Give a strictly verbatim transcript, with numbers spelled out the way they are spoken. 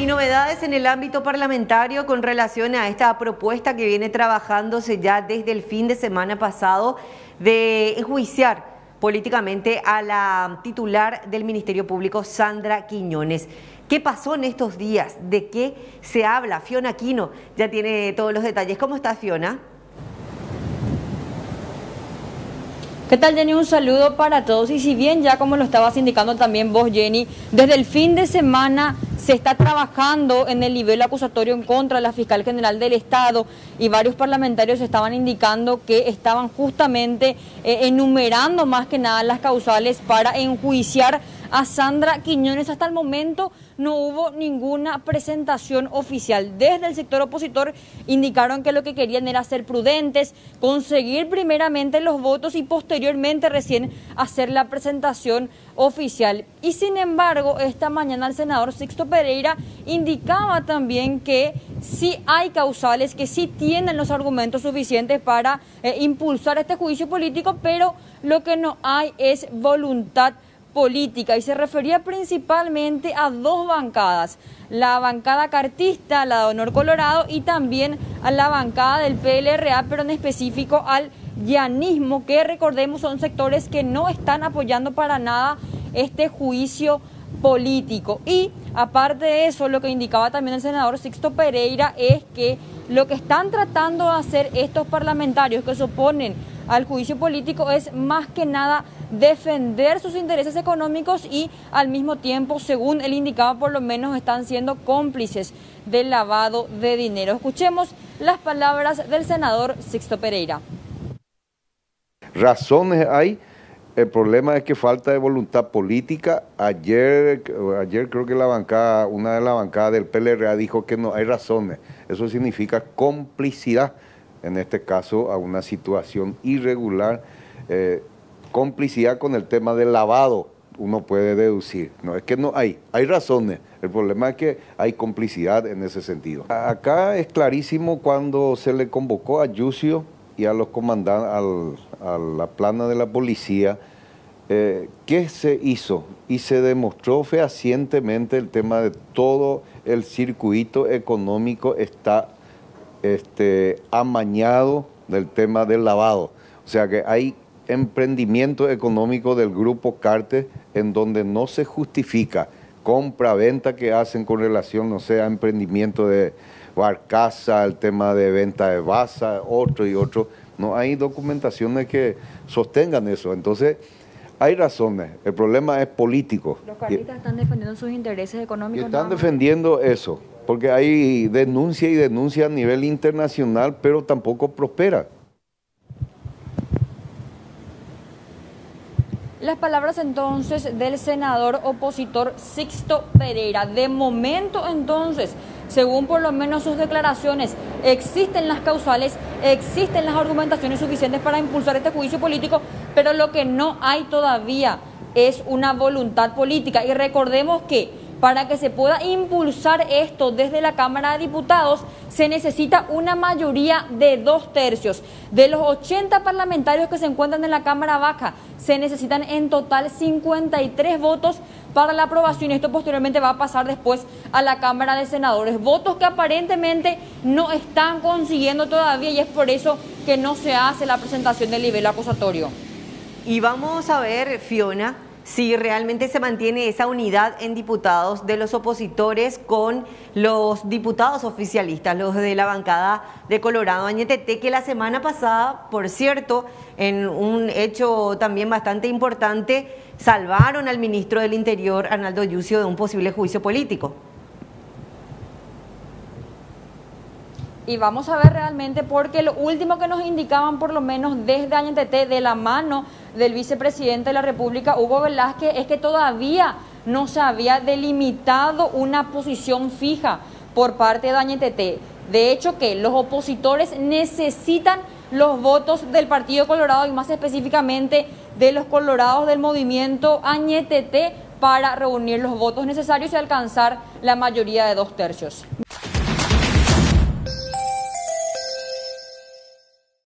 Y novedades en el ámbito parlamentario con relación a esta propuesta que viene trabajándose ya desde el fin de semana pasado de enjuiciar políticamente a la titular del Ministerio Público, Sandra Quiñones. ¿Qué pasó en estos días? ¿De qué se habla? Fiona Aquino ya tiene todos los detalles. ¿Cómo estás, Fiona? ¿Qué tal, Jenny? Un saludo para todos. Y si bien ya como lo estabas indicando también vos, Jenny, desde el fin de semana se está trabajando en el nivel acusatorio en contra de la fiscal general del Estado y varios parlamentarios estaban indicando que estaban justamente eh, enumerando más que nada las causales para enjuiciar a Sandra Quiñones. Hasta el momento no hubo ninguna presentación oficial. Desde el sector opositor indicaron que lo que querían era ser prudentes, conseguir primeramente los votos y posteriormente recién hacer la presentación oficial. Y sin embargo, esta mañana el senador Sixto Pereira indicaba también que sí hay causales, que sí tienen los argumentos suficientes para eh, impulsar este juicio político, pero lo que no hay es voluntad política, y se refería principalmente a dos bancadas, la bancada cartista, la de Honor Colorado, y también a la bancada del P L R A, pero en específico al llanismo, que recordemos son sectores que no están apoyando para nada este juicio político. Y aparte de eso, lo que indicaba también el senador Sixto Pereira es que lo que están tratando de hacer estos parlamentarios que se oponen al juicio político es más que nada defender sus intereses económicos y al mismo tiempo, según él indicaba, por lo menos están siendo cómplices del lavado de dinero. Escuchemos las palabras del senador Sixto Pereira. Razones hay, el problema es que falta de voluntad política. Ayer, ayer creo que la bancada, una de las bancadas del P L R A dijo que no hay razones. Eso significa complicidad, en este caso a una situación irregular, eh, complicidad con el tema del lavado, uno puede deducir. No es que no hay, hay razones, el problema es que hay complicidad en ese sentido. Acá es clarísimo cuando se le convocó a Yucio y a los comandantes, al, a la plana de la policía, eh, ¿qué se hizo? Y se demostró fehacientemente el tema de todo el circuito económico está este, amañado del tema del lavado. O sea que hay emprendimiento económico del grupo Cártel en donde no se justifica compra-venta que hacen con relación, no sé, a emprendimiento de barcaza, el tema de venta de baza, otro y otro. No hay documentaciones que sostengan eso. Entonces, hay razones. El problema es político. Los carlistas están defendiendo sus intereses económicos. Y están defendiendo eso, porque hay denuncia y denuncia a nivel internacional, pero tampoco prospera. Las palabras entonces del senador opositor Sixto Pereira. De momento entonces, según por lo menos sus declaraciones, existen las causales, existen las argumentaciones suficientes para impulsar este juicio político, pero lo que no hay todavía es una voluntad política. Y recordemos que para que se pueda impulsar esto desde la Cámara de Diputados, se necesita una mayoría de dos tercios. De los ochenta parlamentarios que se encuentran en la Cámara Baja, se necesitan en total cincuenta y tres votos para la aprobación. Esto posteriormente va a pasar después a la Cámara de Senadores. Votos que aparentemente no están consiguiendo todavía, y es por eso que no se hace la presentación del nivel acusatorio. Y vamos a ver, Fiona, si realmente se mantiene esa unidad en diputados de los opositores con los diputados oficialistas, los de la bancada de Colorado Añetete, que la semana pasada, por cierto, en un hecho también bastante importante, salvaron al ministro del Interior, Arnaldo Yucio, de un posible juicio político. Y vamos a ver realmente, porque lo último que nos indicaban, por lo menos desde Añetete, de la mano del vicepresidente de la República, Hugo Velázquez, es que todavía no se había delimitado una posición fija por parte de Añetete. De hecho, que los opositores necesitan los votos del Partido Colorado y más específicamente de los colorados del movimiento Añetete para reunir los votos necesarios y alcanzar la mayoría de dos tercios.